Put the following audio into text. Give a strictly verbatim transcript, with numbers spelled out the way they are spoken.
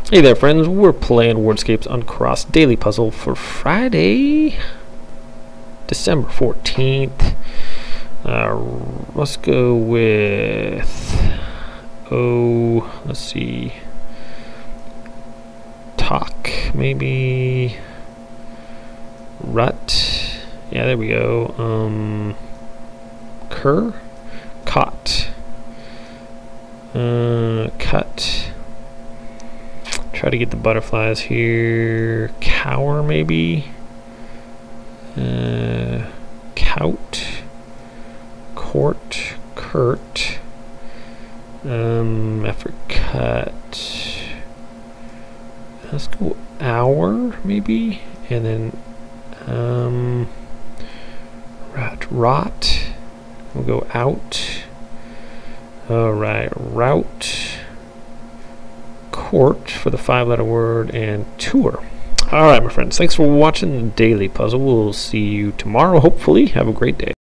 Hey there, friends. We're playing WORDSCAPES Uncrossed Daily Puzzle for Friday, December fourteenth. Uh, let's go with, oh, let's see, talk, maybe, rut, yeah, there we go, um, cur, caught, uh, cut. Try to get the butterflies here. Cower, maybe. Uh, cout. Court. Curt. Um, after cut. Let's go hour, maybe. And then, um, rot. Rot. We'll go out. Alright, route. Court for the five-letter word, and tour. All right, my friends, thanks for watching the daily puzzle. We'll see you tomorrow, hopefully. Have a great day.